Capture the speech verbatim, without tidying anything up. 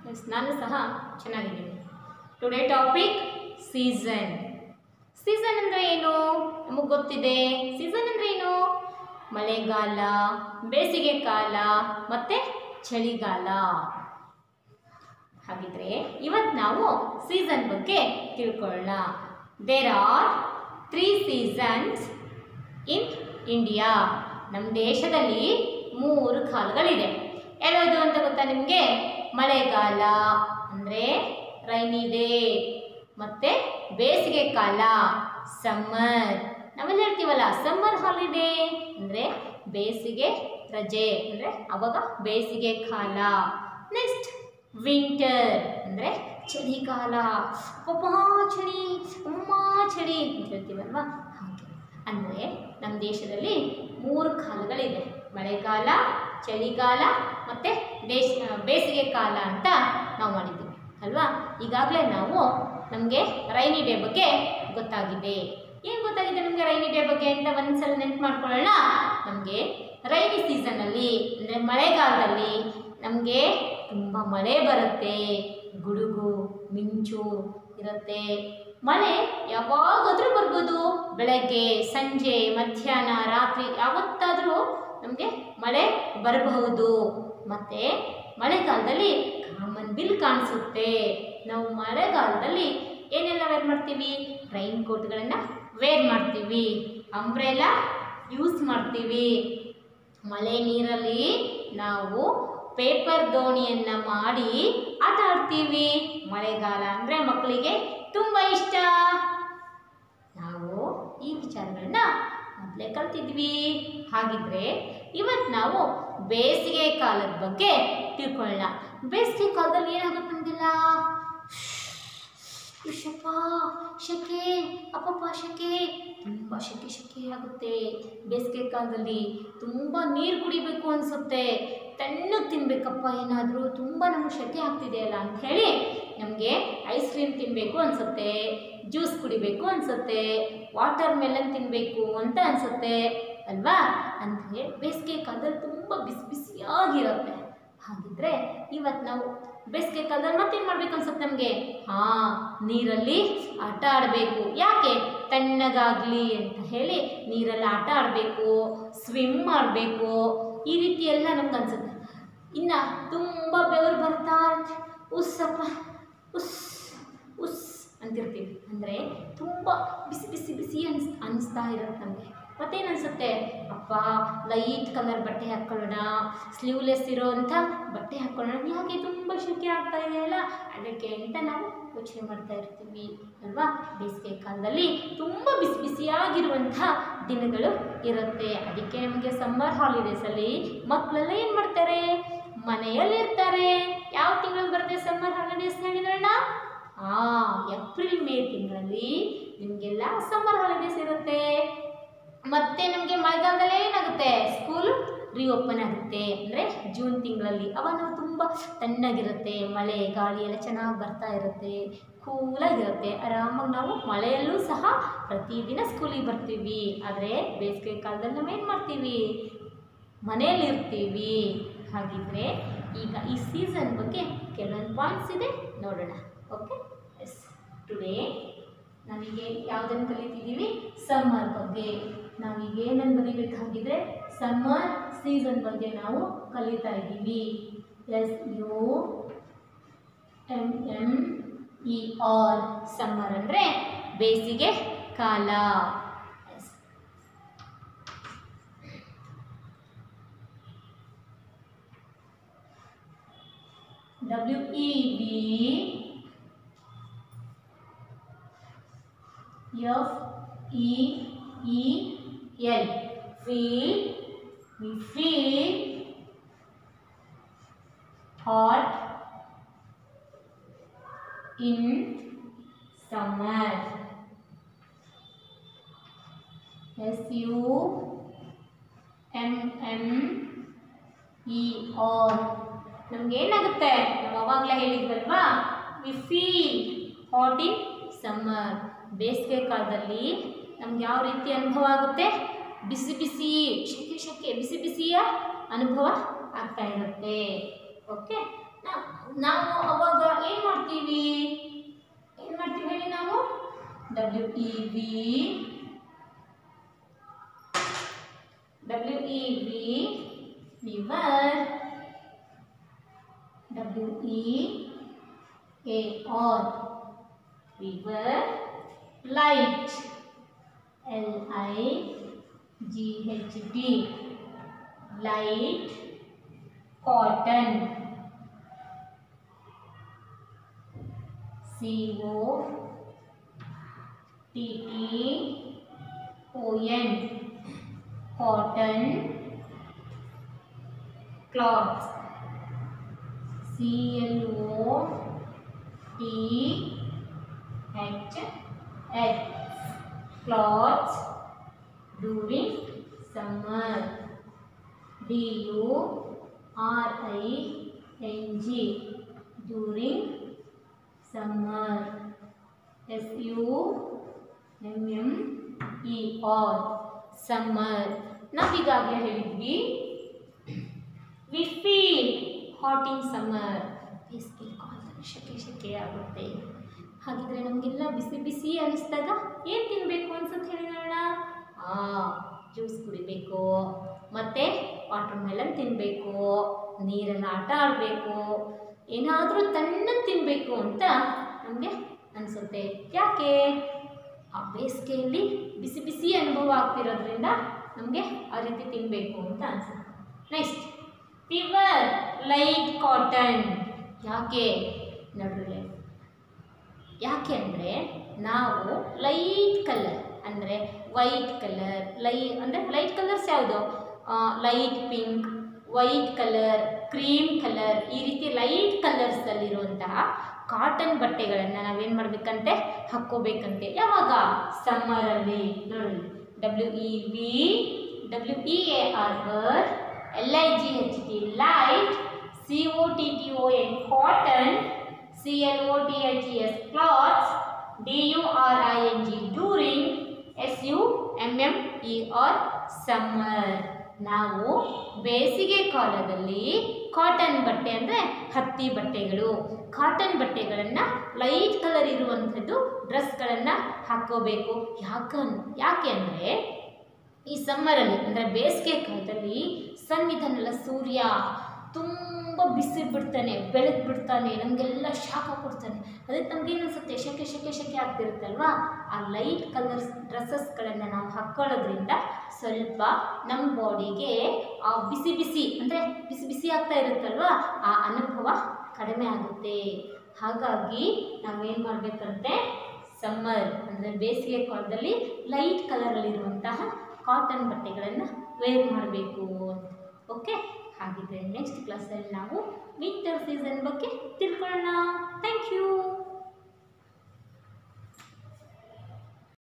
S ನಾನು ಸಹ ಚೆನ್ನಾಗಿದ್ದೀನಿ. Today topic season. ಸೀಸನ್ ಅಂದರೆ ಏನು ನಮಗೆ ಗೊತ್ತಿದೆ. ಸೀಸನ್ ಅಂದರೆ ಏನು? ಮಳೆಗಾಲ, ಬೇಸಿಗೆ ಕಾಲ ಮತ್ತು ಚಳಿಗಾಲ. ಹಾಗಿದ್ರೆ ಇವತ್ತು ನಾವು ಸೀಸನ್ ಬಗ್ಗೆ ತಿಳ್ಕೊಳ್ಳೋಣ. There are three seasons in India. ನಮ್ಮ ದೇಶದಲ್ಲಿ ಮೂರು ಕಾಲಗಳಿದೆ. ಯಾವ್ಯಾವುದು ಅಂತ ಗೊತ್ತಾ ನಿಮಗೆ? ಮಳೆಗಾಲ ಅಂದರೆ ರೈನಿ ಡೇ, ಮತ್ತು ಬೇಸಿಗೆ ಕಾಲ ಸಮ್ಮರ್. ನಾವೆಲ್ಲ ಹೇಳ್ತೀವಲ್ಲ ಸಮ್ಮರ್ ಹಾಲಿಡೇ ಅಂದರೆ ಬೇಸಿಗೆ ರಜೆ, ಅಂದರೆ ಅವಾಗ ಬೇಸಿಗೆ ಕಾಲ. ನೆಕ್ಸ್ಟ್ ವಿಂಟರ್ ಅಂದರೆ ಚಳಿಗಾಲ. ಅಪ್ಪ ಚಳಿ, ಅಮ್ಮ ಚಳಿ ಅಂತ ಹೇಳ್ತೀವಲ್ವಾ, ಹಾಗೆ. ಅಂದರೆ ನಮ್ಮ ದೇಶದಲ್ಲಿ ಮೂರು ಕಾಲಗಳಿದೆ. ಮಳೆಗಾಲ, ಚಳಿಗಾಲ ಮತ್ತು ದೇಶ ಬೇಸಿಗೆ ಕಾಲ ಅಂತ ನಾವು ಮಾಡಿದ್ದೀವಿ ಅಲ್ವಾ. ಈಗಾಗಲೇ ನಾವು ನಮಗೆ ರೈನಿ ಡೇ ಬಗ್ಗೆ ಗೊತ್ತಾಗಿದೆ. ಏನು ಗೊತ್ತಾಗಿದೆ ನಮಗೆ ರೈನಿ ಡೇ ಬಗ್ಗೆ ಅಂತ ಒಂದ್ಸಲ ನೆನಪು ಮಾಡ್ಕೊಳ್ಳೋಣ. ನಮಗೆ ರೈನಿ ಸೀಸನಲ್ಲಿ ಅಂದರೆ ಮಳೆಗಾಲದಲ್ಲಿ ನಮಗೆ ತುಂಬ ಮಳೆ ಬರುತ್ತೆ, ಗುಡುಗು ಮಿಂಚು ಇರುತ್ತೆ. ಮಳೆ ಯಾವಾಗಾದರೂ ಬರ್ಬೋದು, ಬೆಳಗ್ಗೆ, ಸಂಜೆ, ಮಧ್ಯಾಹ್ನ, ರಾತ್ರಿ ಯಾವತ್ತಾದರೂ ನಮಗೆ ಮಳೆ ಬರಬಹುದು. ಮತ್ತು ಮಳೆಗಾಲದಲ್ಲಿ ಕಾಮನ್ ಬಿಲ್ ಕಾಣಿಸುತ್ತೆ. ನಾವು ಮಳೆಗಾಲದಲ್ಲಿ ಏನೆಲ್ಲ ವೇರ್ ಮಾಡ್ತೀವಿ? ರೈನ್ ಕೋಟ್ಗಳನ್ನು ವೇರ್ ಮಾಡ್ತೀವಿ, ಅಂಬ್ರೆಲಾ ಯೂಸ್ ಮಾಡ್ತೀವಿ. ಮಳೆ ನೀರಲ್ಲಿ ನಾವು ಪೇಪರ್ ದೋಣಿಯನ್ನು ಮಾಡಿ ಆಟ ಆಡ್ತೀವಿ. ಮಳೆಗಾಲ ಅಂದರೆ ಮಕ್ಕಳಿಗೆ ತುಂಬ ಇಷ್ಟ. ನಾವು ಈ ವಿಚಾರಗಳನ್ನ ಮೊದಲೇ ಕಲ್ತಿದ್ವಿ. ಹಾಗಿದ್ರೆ ಇವತ್ತು ನಾವು ಬೇಸಿಗೆ ಕಾಲದ ಬಗ್ಗೆ ತಿಳ್ಕೊಳ್ಳೋಣ. ಬೇಸಿಗೆ ಕಾಲದಲ್ಲಿ ಏನಾಗುತ್ತೆ ನಮಗೆಲ್ಲ? ಶಪ ಶೆಕೆ, ಅಪ್ಪಪ್ಪ ಶೆಕೆ, ತುಂಬ ಶೆಕೆ ಶೆಕೆ ಆಗುತ್ತೆ. ಬೇಸಿಗೆ ಕಾಲದಲ್ಲಿ ತುಂಬ ನೀರು ಕುಡಿಬೇಕು ಅನಿಸುತ್ತೆ, ತಣ್ಣಗೆ ತಿನ್ನಬೇಕಪ್ಪ ಏನಾದರೂ, ತುಂಬ ನಮಗೆ ಶೆಕೆ ಆಗ್ತಿದೆಯಲ್ಲ ಅಂಥೇಳಿ ನಮಗೆ ಐಸ್ ಕ್ರೀಮ್ ತಿನ್ನಬೇಕು ಅನಿಸುತ್ತೆ, ಜ್ಯೂಸ್ ಕುಡಿಬೇಕು ಅನಿಸುತ್ತೆ, ವಾಟರ್ ಮೆಲನ್ ತಿನ್ನಬೇಕು ಅಂತ ಅನಿಸುತ್ತೆ ಅಲ್ವಾ. ಅಂದರೆ ಬೇಸಿಗೆ ಕಾಲದಲ್ಲಿ ತುಂಬ ಬಿಸಿ ಬಿಸಿಯಾಗಿರುತ್ತೆ. ಹಾಗಿದ್ರೆ ಇವತ್ತು ನಾವು ಬೇಸಿಗೆ ಕಾಲದಲ್ಲಿ ಮತ್ತೇನು ಮಾಡ್ಬೇಕು ಅನ್ಸುತ್ತೆ ನಮಗೆ? ಹಾಂ, ನೀರಲ್ಲಿ ಆಟ ಆಡಬೇಕು. ಯಾಕೆ? ತಣ್ಣಗಾಗಲಿ ಅಂತ ಹೇಳಿ ನೀರಲ್ಲಿ ಆಟ ಆಡಬೇಕು, ಸ್ವಿಮ್ ಮಾಡಬೇಕು, ಈ ರೀತಿ ಎಲ್ಲ ನಮ್ಗೆ ಅನ್ಸುತ್ತೆ. ಇನ್ನು ತುಂಬ ಬೆವರು ಬರ್ತಾ ಇರುತ್ತೆ, ಉಸ್ಸಪ್ಪ ಉಸ್ ಉಸ್ ಅಂತಿರ್ತೀವಿ. ಅಂದರೆ ತುಂಬ ಬಿಸಿ ಬಿಸಿ ಬಿಸಿ ಅನ್ಸ್ ಅನಿಸ್ತಾ ಇರುತ್ತೆ ನಮಗೆ. ಮತ್ತೇನು ಅನಿಸುತ್ತೆ? ಅಪ್ಪ ಲೈಟ್ ಕಲರ್ ಬಟ್ಟೆ ಹಾಕ್ಕೊಳ್ಳೋಣ, ಸ್ಲೀವ್ಲೆಸ್ ಇರೋವಂಥ ಬಟ್ಟೆ ಹಾಕ್ಕೊಳ್ಳೋಣ, ಯಾಕೆ ತುಂಬ ಶೆಕೆ ಆಗ್ತಾ ಇದೆಯಲ್ಲ ಅದಕ್ಕೆ ಅಂತ ನಾವು ಯೋಚನೆ ಮಾಡ್ತಾ ಇರ್ತೀವಿ ಅಲ್ವಾ. ಬೇಸಿಗೆ ಕಾಲದಲ್ಲಿ ತುಂಬ ಬಿಸಿ ಬಿಸಿಯಾಗಿರುವಂಥ ದಿನಗಳು ಇರುತ್ತೆ. ಅದಕ್ಕೆ ನಮಗೆ ಸಮ್ಮರ್ ಹಾಲಿಡೇಸಲ್ಲಿ ಮಕ್ಕಳೆಲ್ಲ ಏನು ಮಾಡ್ತಾರೆ? ಮನೆಯಲ್ಲಿರ್ತಾರೆ. ಯಾವ ತಿಂಗಳಲ್ಲಿ ಬರುತ್ತೆ ಸಮ್ಮರ್ ಹಾಲಿಡೇಸ್ ಹೇಳಿದ್ರಣ್ಣ? ಹಾಂ, ಏಪ್ರಿಲ್ ಮೇ ತಿಂಗಳಲ್ಲಿ ನಿಮಗೆಲ್ಲ ಸಮ್ಮರ್ ಹಾಲಿಡೇಸ್ ಇರುತ್ತೆ. ಮತ್ತು ನಮಗೆ ಮಳೆಗಾಲದಲ್ಲೇ ಏನಾಗುತ್ತೆ? ಸ್ಕೂಲು ರಿಓಪನ್ ಆಗುತ್ತೆ. ಅಂದರೆ ಜೂನ್ ತಿಂಗಳಲ್ಲಿ. ಅವಾಗ ನಾವು ತುಂಬ ತಣ್ಣಗಿರುತ್ತೆ, ಮಳೆ ಗಾಳಿ ಎಲ್ಲ ಚೆನ್ನಾಗಿ ಬರ್ತಾ ಇರುತ್ತೆ, ಕೂಲಾಗಿರುತ್ತೆ. ಆರಾಮಾಗಿ ನಾವು ಮಳೆಯಲ್ಲೂ ಸಹ ಪ್ರತಿದಿನ ಸ್ಕೂಲಿಗೆ ಬರ್ತೀವಿ. ಆದರೆ ಬೇಸಿಗೆ ಕಾಲದಲ್ಲಿ ನಾವೇನು ಮಾಡ್ತೀವಿ? ಮನೆಯಲ್ಲಿರ್ತೀವಿ. ಹಾಗಿದ್ರೆ ಈಗ ಈ ಸೀಸನ್ ಬಗ್ಗೆ ಕೆಲವೊಂದು ಪಾಯಿಂಟ್ಸ್ ಇದೆ, ನೋಡೋಣ. Okay, S. ಟುಡೇ ನಾವೀಗ ಯಾವುದನ್ನು ಕಲಿತಿದ್ದೀವಿ? ಸಮ್ಮರ್ ಬಗ್ಗೆ. ನಾವೀಗ ಏನನ್ನು ಬರೀಬೇಕಾಗಿದ್ರೆ ಸಮ್ಮರ್ ಸೀಸನ್ ಬಗ್ಗೆ ನಾವು ಕಲಿತಾ ಇದ್ದೀವಿ. S U M M E R. Summer ಅಂದರೆ ಬೇಸಿಗೆ ಕಾಲ. W E V F E E L. Feel. We feel hot in summer. S U M M E R. ನಮ್ಗೆ ಏನಾಗುತ್ತೆ? ನಾವು ಅವಾಗಲೇ ಹೇಳಿದ್ವಲ್ವಾ, we feel hot in summer. ಬೇಸಿಗೆ ಕಾಲದಲ್ಲಿ ನಮ್ಗೆ ಯಾವ ರೀತಿ ಅನುಭವ ಆಗುತ್ತೆ? ಬಿಸಿ ಬಿಸಿ ಶೆಕೆ ಶೆಕೆ ಬಿಸಿ ಬಿಸಿಯ ಅನುಭವ ಆಗ್ತಾ ಇರುತ್ತೆ. ಓಕೆ, ನಾವು ಅವಾಗ ಏನು ಮಾಡ್ತೀವಿ ಏನು ಮಾಡ್ತೀವಿ ಹೇಳಿ ನಾವು W E V W E V river W E A R river light L I G H T light cotton C O T T O N cotton cloth C L O T H H cloths during summer D U R I N G during summer S U M M E R summer ನಾವೀಗಾಗಲೇ ಹೇಳಿದ್ವಿ we feel hot in summer ಬೇಸಿಗೆ ಕಾಲದಲ್ಲಿ ಶೆಕೆ ಶೆಕೆ ಆಗುತ್ತೆ ಹಾಗಿದ್ರೆ ನಮಗೆಲ್ಲ ಬಿಸಿ ಬಿಸಿ ಅನಿಸಿದಾಗ ಏನು ತಿನ್ನಬೇಕು ಅನ್ಸುತ್ತೆ ಹೇಳಿ ನೋಡೋಣ ಹಾಂ ಜ್ಯೂಸ್ ಕುಡಿಬೇಕು ಮತ್ತು ವಾಟರ್ ಮೆಲನ್ ತಿನ್ನಬೇಕು ನೀರಲ್ಲಿ ಆಟ ಆಡಬೇಕು ಏನಾದರೂ ತಣ್ಣಗೆ ತಿನ್ನಬೇಕು ಅಂತ ನಮಗೆ ಅನಿಸುತ್ತೆ ಯಾಕೆ ಆ ಬೇಸಿಗೆಯಲ್ಲಿ ಬಿಸಿ ಬಿಸಿ ಅನುಭವ ಆಗ್ತಿರೋದ್ರಿಂದ ನಮಗೆ ಆ ರೀತಿ ತಿನ್ನಬೇಕು ಅಂತ ಅನಿಸುತ್ತೆ ನೆಕ್ಸ್ಟ್ ಫೀವರ್ ಲೈಟ್ ಕಾಟನ್ ಯಾಕೆ ನೋಡ್ರಿ ಯಾಕೆ ಅಂದರೆ ನಾವು ಲೈಟ್ ಕಲರ್ ಅಂದರೆ ವೈಟ್ ಕಲರ್ ಲೈ ಅಂದರೆ ಲೈಟ್ ಕಲರ್ಸ್ ಯಾವುದು light pink white colour cream colour ಈ ರೀತಿ ಲೈಟ್ ಕಲರ್ಸಲ್ಲಿರುವಂತಹ ಕಾಟನ್ ಬಟ್ಟೆಗಳನ್ನು ನಾವೇನು ಮಾಡಬೇಕಂತೆ ಹಾಕ್ಕೋಬೇಕಂತೆ ಯಾವಾಗ ಸಮ್ಮರಲ್ಲಿ ನೋಡಿ W E V W E A R wear L I G H T light C O T T O N cotton C L O T H E S cloths D U R I N G during S U M M E R summer ನಾವು ಬೇಸಿಗೆ ಕಾಲದಲ್ಲಿ cotton ಬಟ್ಟೆ ಅಂದರೆ ಹತ್ತಿ ಬಟ್ಟೆಗಳು cotton ಬಟ್ಟೆಗಳನ್ನು light colour ಇರುವಂಥದ್ದು ಡ್ರೆಸ್ಗಳನ್ನು ಹಾಕ್ಕೋಬೇಕು ಯಾಕ ಯಾಕೆ ಅಂದರೆ ಈ ಸಮ್ಮರಲ್ಲಿ ಅಂದರೆ ಬೇಸಿಗೆ ಕಾಲದಲ್ಲಿ ಸನ್ ಇದನ್ನೆಲ್ಲ ಸೂರ್ಯ ತುಂಬ ಬಿಸಿ ಬಿಡ್ತಾನೆ ಬೆಳಕು ಬಿಡ್ತಾನೆ ನಮಗೆಲ್ಲ ಶಾಖ ಕೊಡ್ತಾನೆ ಅದಕ್ಕೆ ನಮಗೇನು ಅನಿಸುತ್ತೆ ಶೆಕೆ ಶೆಕೆ ಶೆಕೆ ಆಗ್ತಿರುತ್ತಲ್ವಾ ಆ ಲೈಟ್ ಕಲರ್ಸ್ ಡ್ರೆಸ್ಸಸ್ಗಳನ್ನು ನಾವು ಹಾಕ್ಕೊಳ್ಳೋದ್ರಿಂದ ಸ್ವಲ್ಪ ನಮ್ಮ ಬಾಡಿಗೆ ಆ ಬಿಸಿ ಬಿಸಿ ಅಂದರೆ ಬಿಸಿ ಬಿಸಿ ಆಗ್ತಾ ಇರುತ್ತಲ್ವಾ ಆ ಅನುಭವ ಕಡಿಮೆ ಆಗುತ್ತೆ ಹಾಗಾಗಿ ನಾವೇನು ಮಾಡಬೇಕಂತೆ ಸಮ್ಮರ್ ಅಂದರೆ ಬೇಸಿಗೆ ಕಾಲದಲ್ಲಿ ಲೈಟ್ ಕಲರಲ್ಲಿರುವಂತಹ ಕಾಟನ್ ಬಟ್ಟೆಗಳನ್ನು ವೇರ್ ಮಾಡಬೇಕು ಓಕೆ ಹಾಗಿದ್ರೆ ನೆಕ್ಸ್ಟ್ ಕ್ಲಾಸಲ್ಲಿ ನಾವು ವಿಂಟರ್ ಸೀಸನ್ ಬಗ್ಗೆ ತಿಳ್ಕೊಳ್ಳೋಣ ಥ್ಯಾಂಕ್ ಯು